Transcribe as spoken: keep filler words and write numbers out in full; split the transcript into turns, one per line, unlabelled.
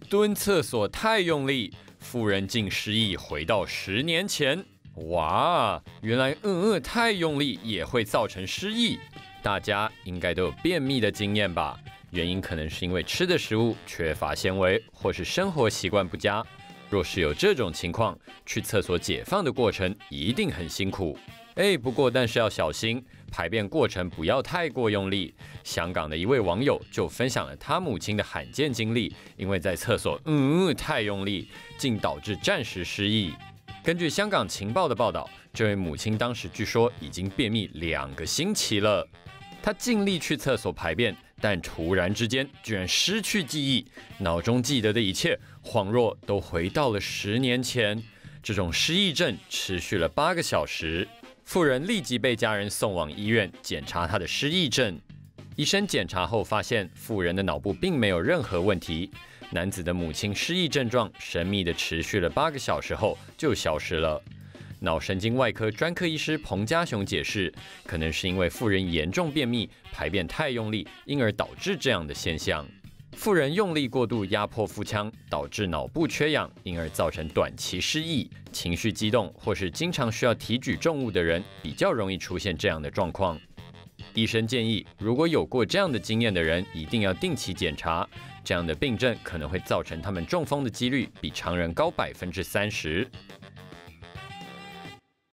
蹲厕所太用力，妇人竟失忆回到十年前。哇，原来嗯嗯太用力也会造成失忆。大家应该都有便秘的经验吧？原因可能是因为吃的食物缺乏纤维，或是生活习惯不佳。若是有这种情况，去厕所解放的过程一定很辛苦。哎，不过但是要小心，排便过程不要太过用力。香港的一位网友就分享了他母亲的罕见经历，因为在厕所嗯嗯太用力，竟导致暂时失忆。根据香港情报的报道，这位母亲当时据说已经便秘两个星期了。她尽力去厕所排便，但突然之间居然失去记忆，脑中记得的一切恍若都回到了十年前。这种失忆症持续了八个小时，妇人立即被家人送往医院检查她的失忆症。医生检查后发现，妇人的脑部并没有任何问题。男子的母亲失忆症状神秘地持续了八个小时后就消失了。脑神经外科专科医师彭家雄解释，可能是因为妇人严重便秘，排便太用力，因而导致这样的现象。妇人用力过度压迫腹腔，导致脑部缺氧，因而造成短期失忆。情绪激动或是经常需要提举重物的人，比较容易出现这样的状况。医生建议，如果有过这样的经验的人，一定要定期检查。这样的病症可能会造成他们中风的几率比常人高百分之三十。